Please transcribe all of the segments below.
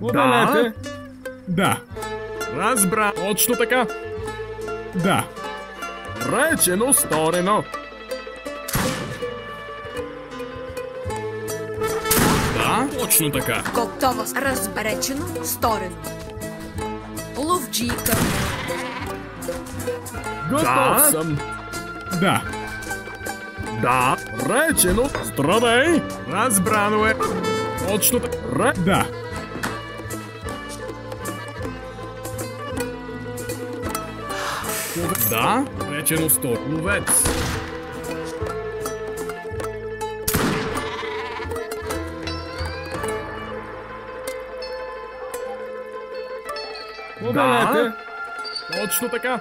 Обелете. Да. Разбра. Точно така. Да. Речено, сторено. Да, точно така. Готово. Разбречено, сторено. Ловджийка. Готов съм. Да. Да, речено. Здравей. Разбрано е. Точно така. Да. Да, речено сто. Ловец. Обелете. Точно така.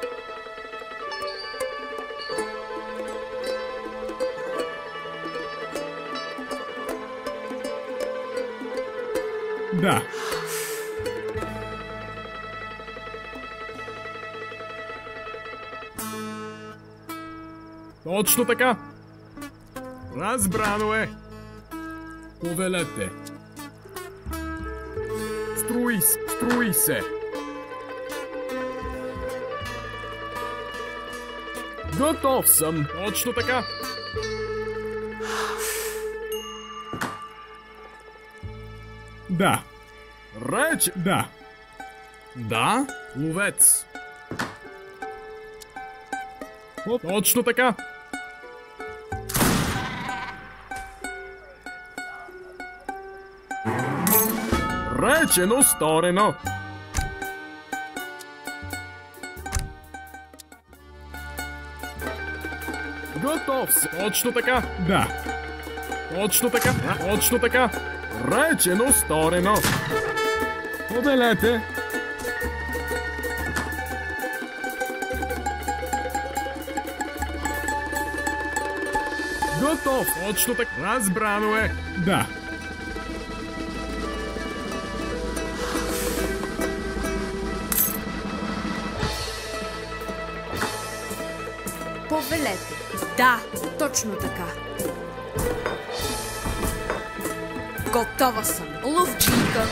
Да. Точно така. Разбрано е. Повелете. Струи се. Готов съм. Точно така. Да. Реч. Да. Да, ловец. Точно така. Речено, сторено. Готов си. Точно така. Да. Точно така. Точно така. Речено, сторено. Обелете. Готов. Точно така. Разбрано е. Да. Повелете. Да, точно така. Готова съм. Ловджийка.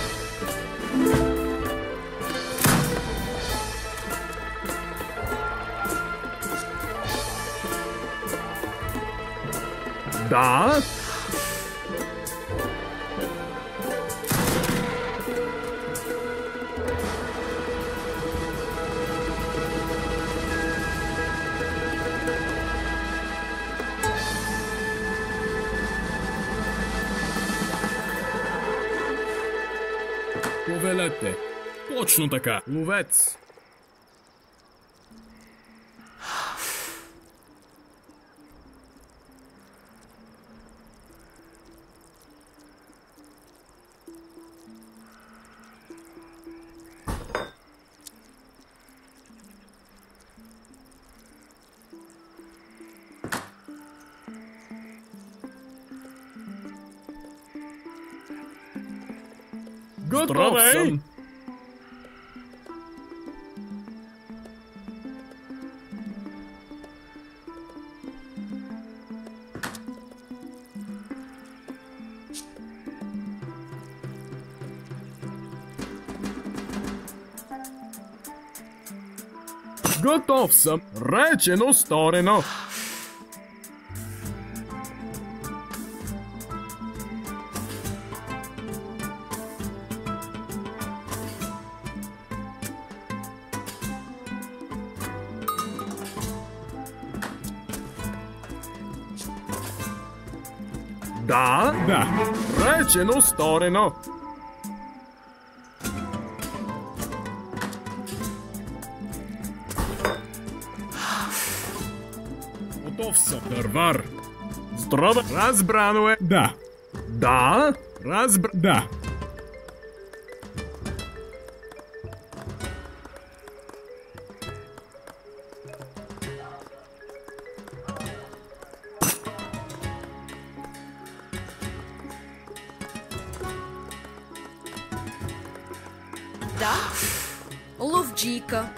Да. Повелете. Точно така. Ловец. Готов съм. Готов съм. Речено, сторено. Да. Да. Речено, сторено. Готов съм. Дървар. Здраве. Разбрано е. Да. Да. Да. Да. Ловджийка.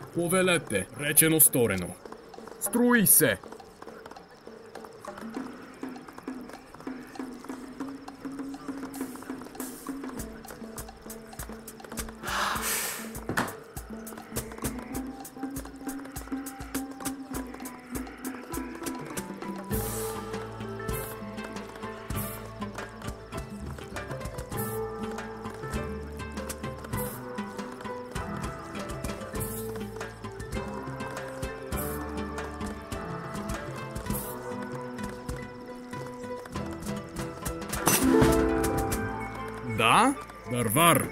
Повелете. Речено сторено. Строи се. Да? Дървар.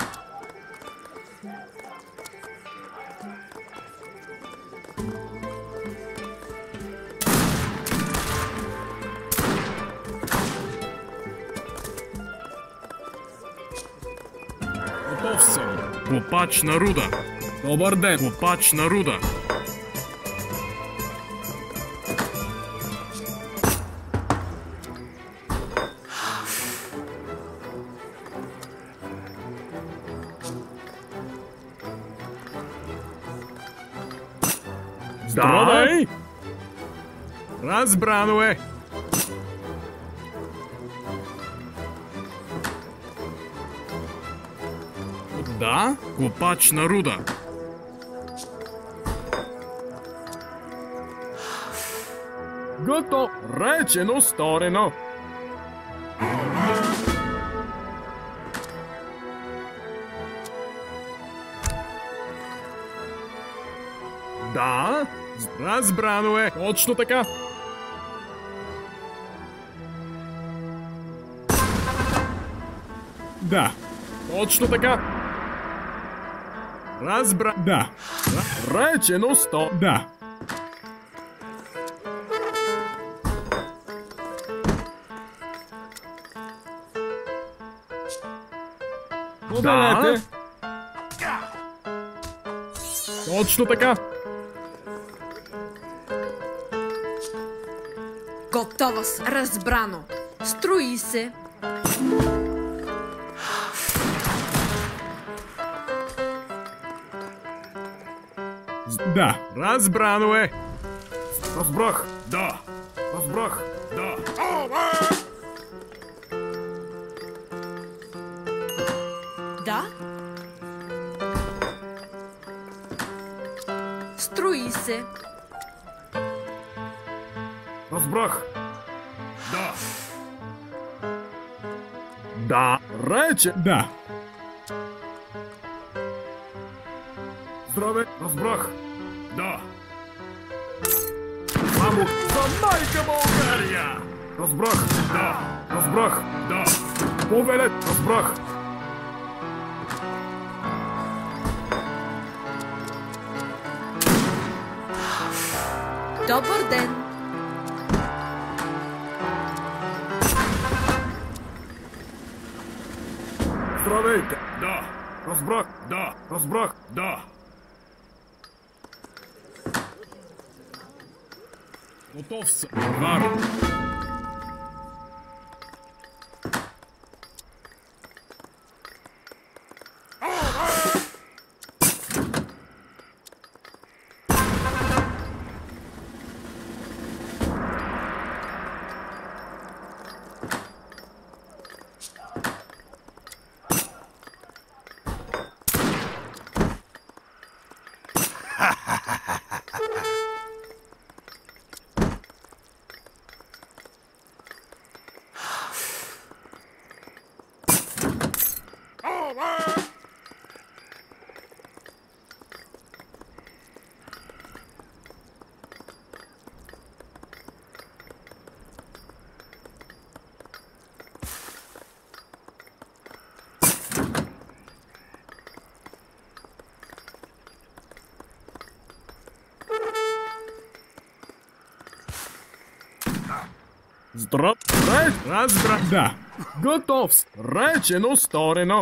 Готов съм. Копач на руда. Добър ден. Копач на руда. Здравей! Разбрано е! Да, копач на руда. Готов! Речено сторено! Да, разбрано е. Точно така. Да. Точно така. Да. Речено сто. Да. Повелете. Точно така. Готова с. Разбрано. Строи се. Да. Разбрано е. Разбрах. Да. Разбрах. Да. Да. Строи се. Разбрах. Да. Да. Рече. Да. Здраве. Разбрах. Да. Само за майка България. Разбрах. Да. Разбрах. Да. Повелет. Разбрах. Добър ден. Здравейте. Да. Разбрах. Да. Разбрах. Да. Готов съм. Вар. Здрав. Разбрах. Да. Готов. Речено сторено.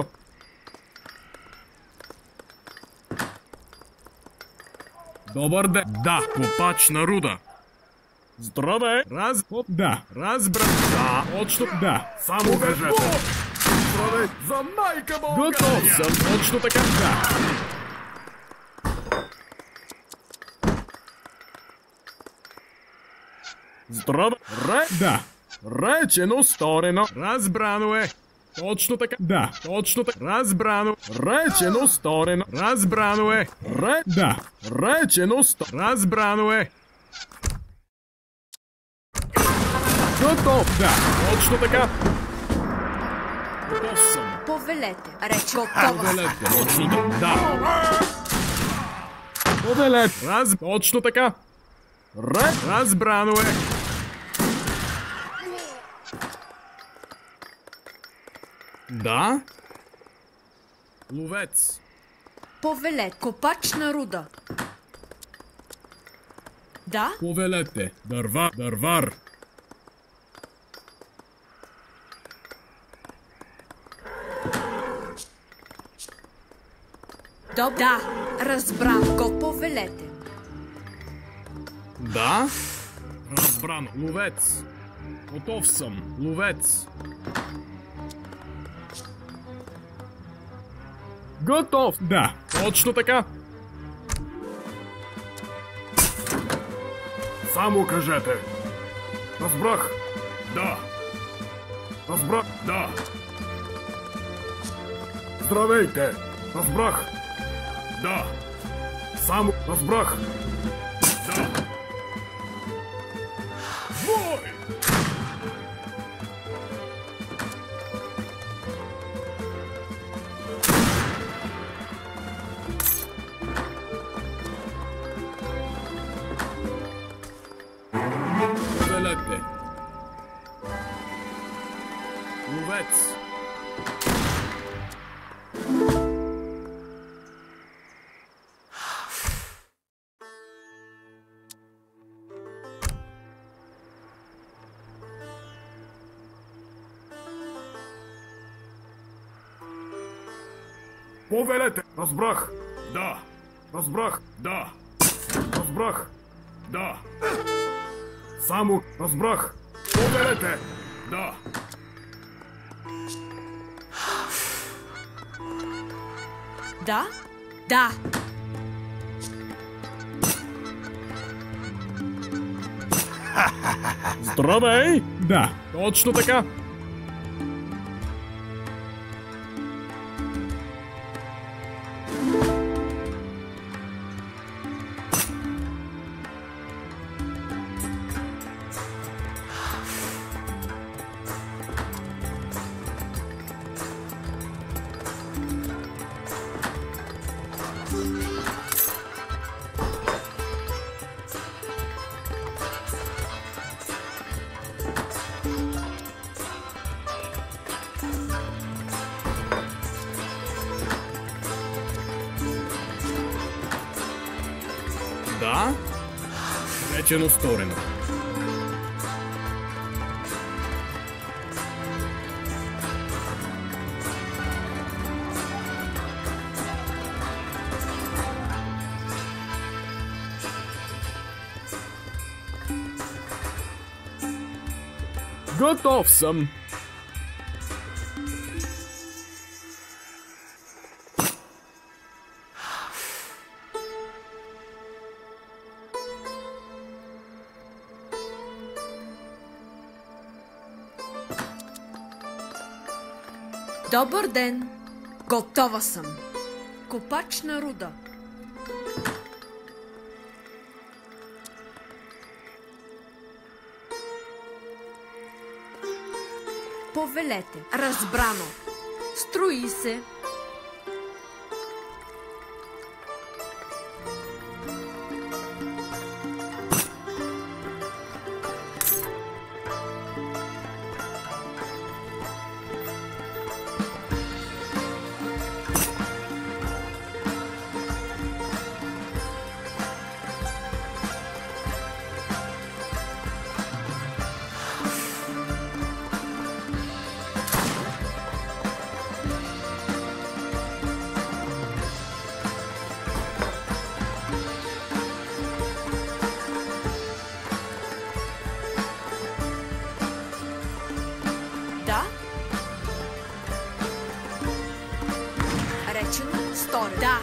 Добър ден. Да, копач на руда. Здравей. Да. Разбрах. Да, точно. Да. Само кажете. Здравей. За майка България. Готов съм. Точно така. Да. Здраве. Да. Речено, сторено. Разбрано е. Точно така. Да. Точно така. Разбрано. Речено, сторено. Разбрано е. Да. Речено, разбрано е. Готов. Да. Точно така. Готов съм. Повелете. Реч. Готова съм. Повелете. Точно така. Да. Повелете. Точно така. Разбрано е. Да. Ловец. Повелет. Копач на руда. Да. Повелете. Дървар. Да. Разбран. Го повелете. Да. Разбрано. Ловец. Готов съм. Ловец. Готов. Да. Точно така. Само кажете. Разбрах. Да. Разбрах. Да. Здравейте. Разбрах. Да. Само разбрах. Да. Бой! Повелете. Ловец. Повелете. Разбрах. Да. Разбрах. Да. Разбрах. Да. Само разбрах. Повелете. Да. Да. Да. Здравей. Да. Точно така. Да. Речено, сторено. Готов съм. Добър ден. Готова съм. Копач на руда. Повелете. Разбрано. Строи се. Да. Речено, сторено. Да.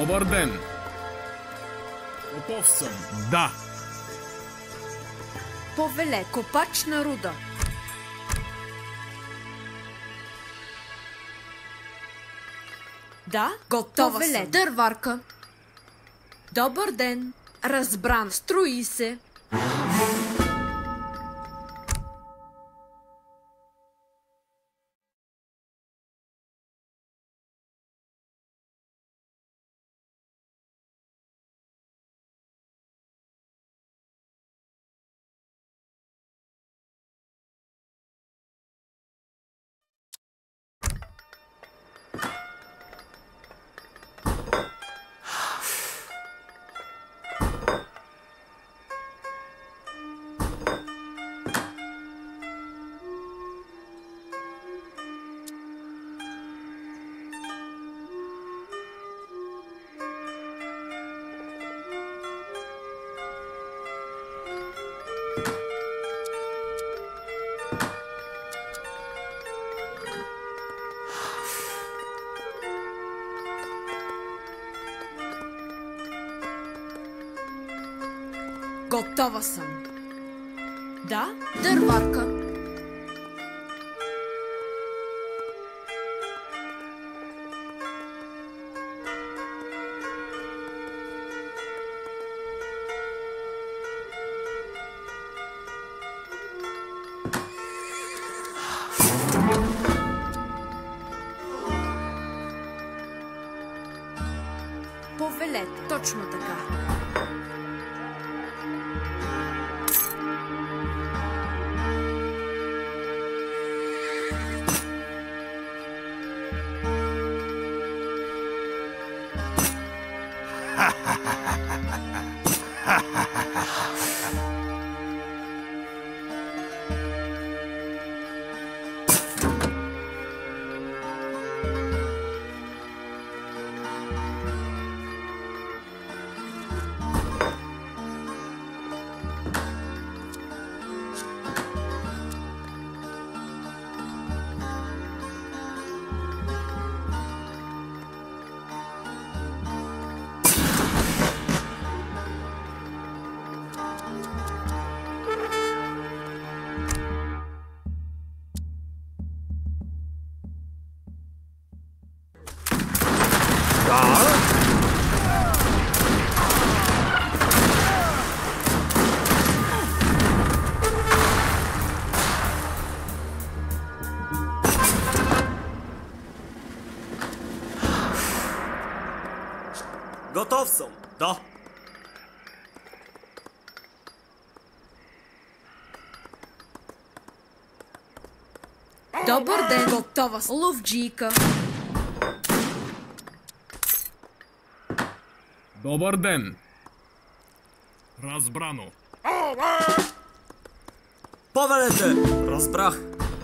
Добър ден. Готов съм. Да. Повелете. Копач на руда. Да, готова съм. Дърварка. Добър ден. Разбран. Строи се. Готова съм. Да? Дърварка. Повелете. Точно така. Готов съм. Да. Добър ден. Готова съм. Ловджийка. Добър ден. Разбрано. Повелете. Разбрах.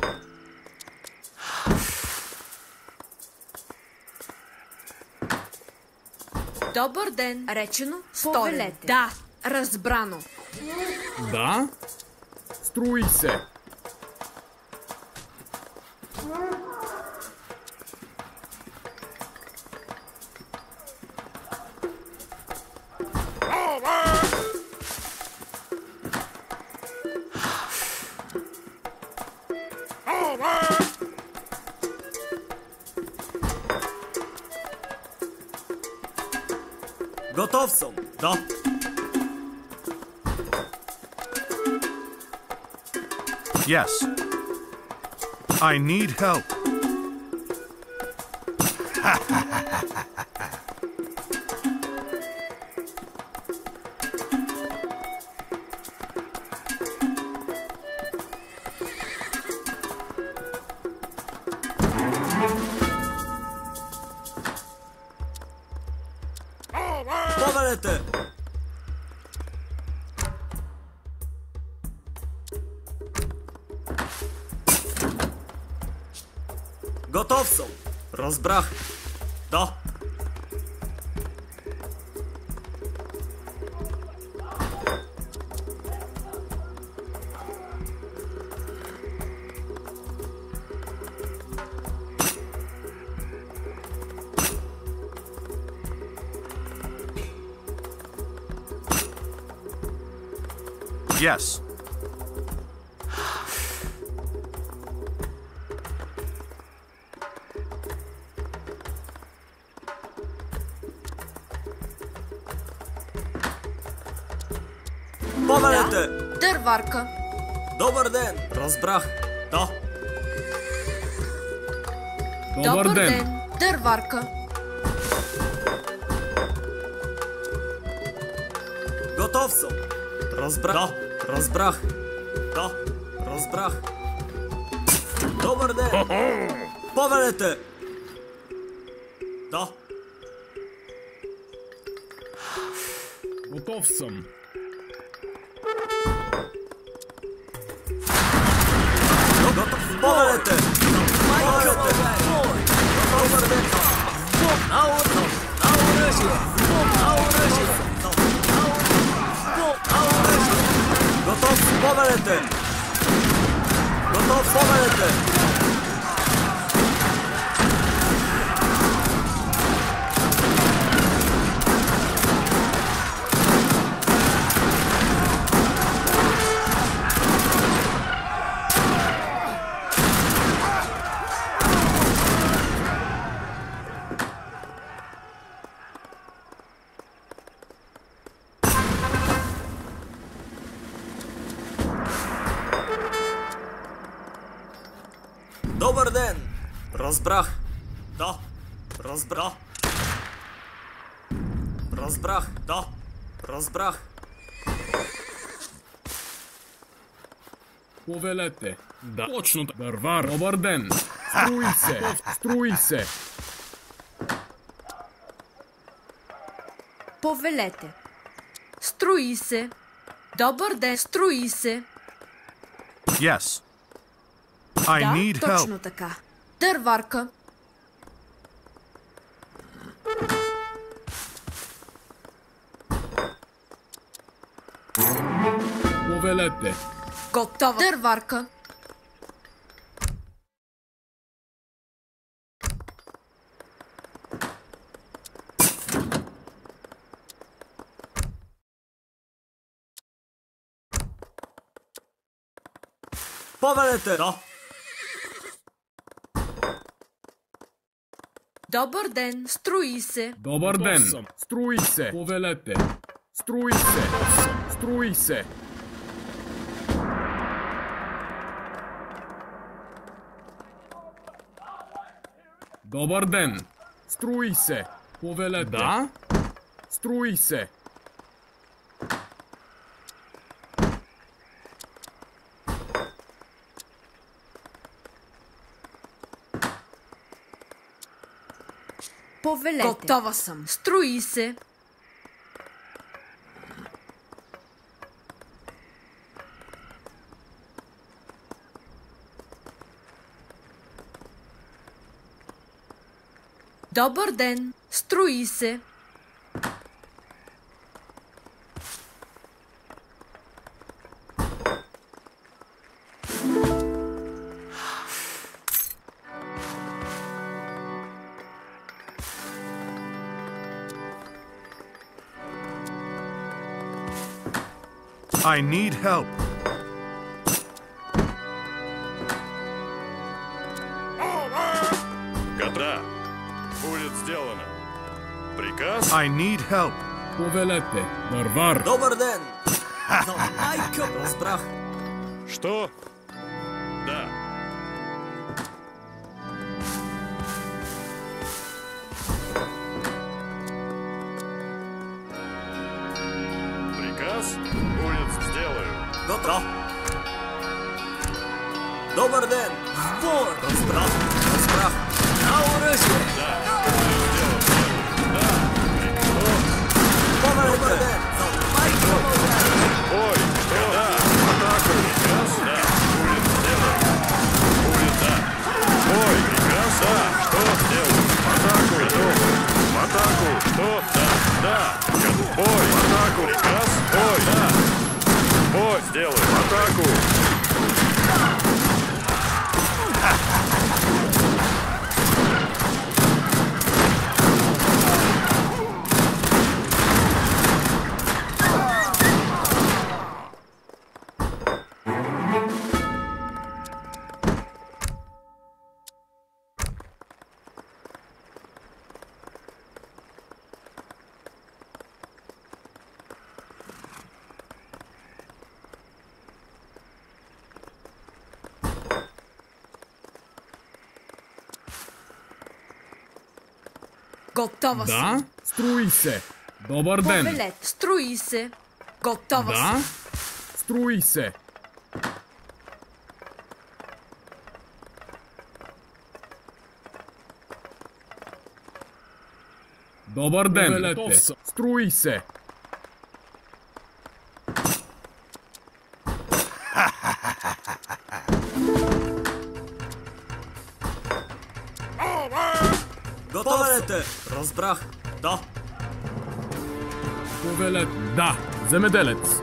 Добър ден. Речено. Повелете. Да. Разбрано. Да. Строи се. Готов съм. Да. Yes. I need help. Повелете. Готов съм. Разбрах. Да. Yes. Повелете! Дърварка. Добър ден! Разбрах. Да. Добър ден. Дърварка. Готов съм. Разбрах. Да. Разбрах. Да. Разбрах. Добър ден! Повелете! Да. Готов съм. Готов. Повелете! Повелете! Добър ден! Готов. Повелете! Готов. Повелете! Добър ден! Разбрах. Да. Разбрах. Разбрах. Да. Разбрах. Повелете. Да. Точно. Дървар. Добър ден. Струй се. Струй се. Повелете. Строи се. Добър ден. Строи се. Yes. I Да, need точно help. така. Дърварка. Повелете. Готова. Дърварка. Повелете! Да. Добър ден. Строи се. Добър ден. Струй се. Повелете. Струй се. Струй се. Добър ден. Струй се. Повелете. Да? Струй се. Повелете. Готова съм. Строи се. Добър ден. Строи се. I need help. Да, будет сделано. Приказ? I need help. Повелете. Дървар. Добър ден! Майка! Разбрах. Что? Да. Приказ? Будет сделаю. Готов. Добър ден! Сбор! Разбрах. Разбрах. На оръжие! Повелете! Добър ден! Майка! Ой, что? Да. Атаку. Приказ? Да. Будет сделано. Будет, да. Ой, приказ? Да. Что сделаю? Атаку. Готов. В атаку. Что? Да. Да. Ой, в атаку. Приказ? Ой, да. Ой, сделаю. В атаку. Готова Да? съм. Строи се. Добър ден. Повелете. Строи се. Готова Да? съм. Строи се. Добър ден. Повелете. Строи се. Повелете! Разбрах. Да. Повелете. Да. Земеделец.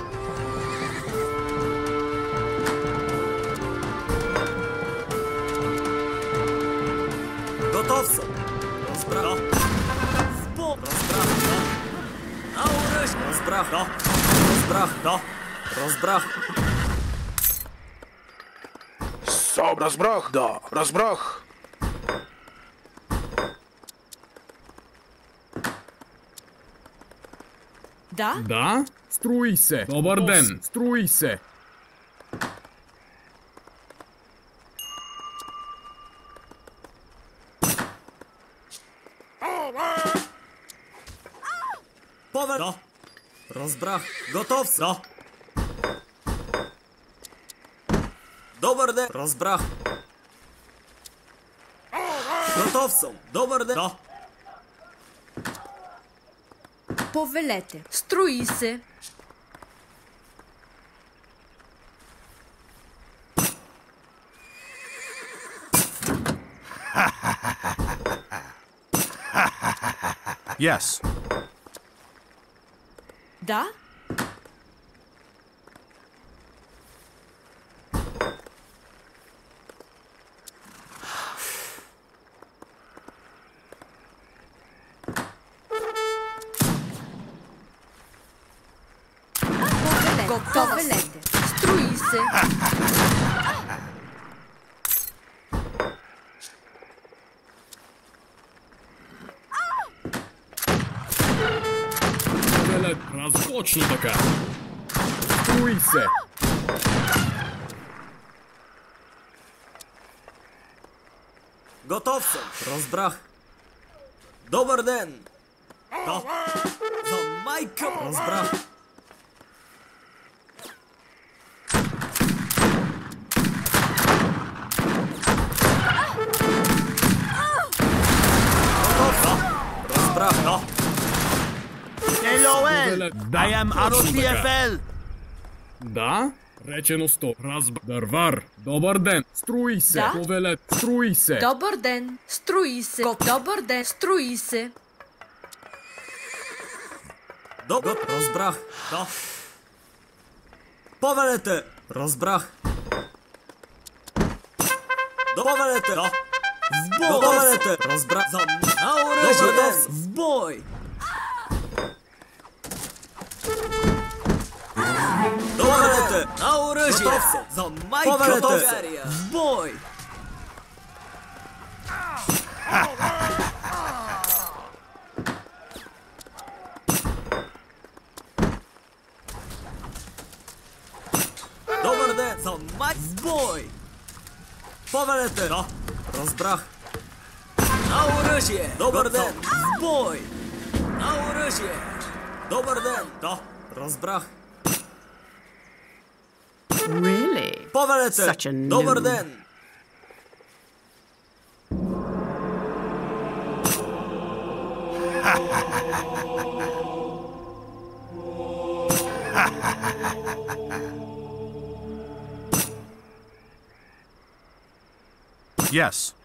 Готов съм. Разбрах. Да. Разбрах. Да. На оръжие. Разбрах. Да. Разбрах. Да. Разбрах. Разбрах, да, разбрах. Да? Да? Строи се. Добър ден. Строи се. Повед. Да. Разбрах. Готов съм. Да. Добър ден. Разбрах. Готов съм. Добър ден. Да. Повелете. Строи се. Yes. Да? Повелете. Строи се. Повелете. Точно така. Строи се. Готов съм. Разбрах. Добър ден. Да. За майка. Разбрах. Готов съм. Разбрах. Да. Повелете. Да. I am Точно така. ROTFL. Да? Речено 100. Дървар. Добър ден. Строи се. Да? Повелете. Строи се. Добър ден. Строи се. Добър ден. Строи се. Добър. Разбрах. Да. Повелете. Разбрах. Повелете. Да. В бой. Повелете. Разбрах. За на оръжие. В бой. Повелете. На оръжие. Готов съм. За майка. Повелете. В бой. Добър ден! За майк в бой! Повелете! Да, разбрах. На оръжие! Добър ден! В бой! На оръжие! Добър ден! Да, разбрах. Really? Повелете! Such a Добър noob. ден! Yes.